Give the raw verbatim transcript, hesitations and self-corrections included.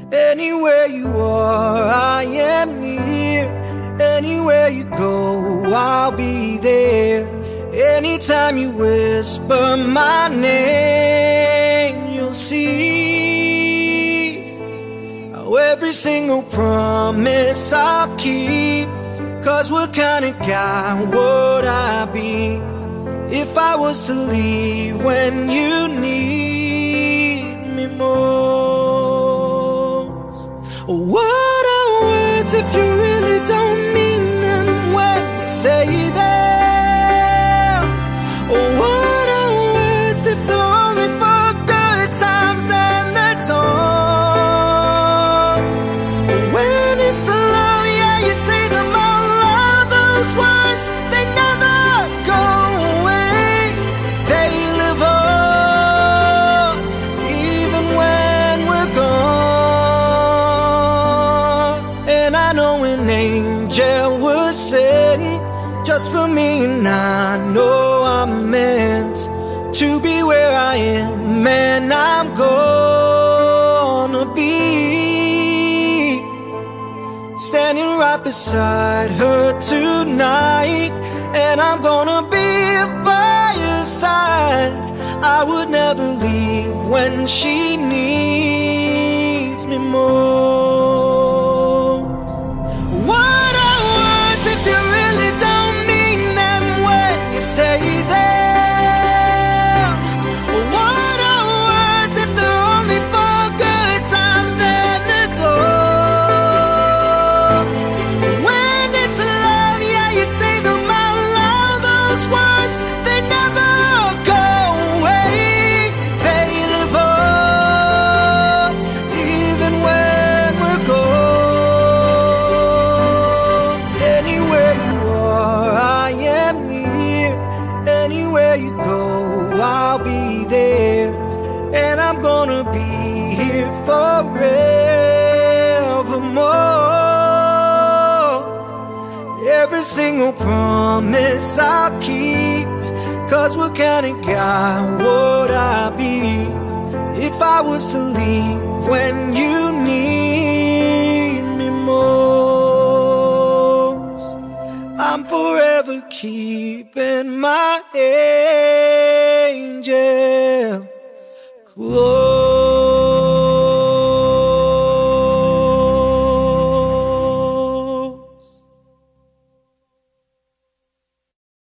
Anywhere you are, I am near. Anywhere you go, I'll be there. Anytime you whisper my name, you'll see how every single promise I'll keep. 'Cause what kind of guy would I be if I was to leave when you need me most? What are words if you really don't mean them when you say them? What are words if they're only for good times, then that's all? When it's love, yeah, you say them out loud. Those words, they never go away. They live on, even when we're gone. And I know an angel was sent just for me, and I know I'm meant to be where I am, and I'm gonna be standing right beside her tonight. And I'm gonna be by her side. I would never leave when she needs me most. What are words if you really don't mean them when you say them? What are words if they're only for good times, then that's all? When it's love, yeah, you say them out loud. Those words, they never go away. They live on, even when we're gone. Anywhere you are, I am near. Anywhere you go, I'll be there. And I'm gonna be here forevermore. Every single promise I'll keep. 'Cause what kind of guy would I be if I was to leave when you need me most? I'm forever keeping my angel.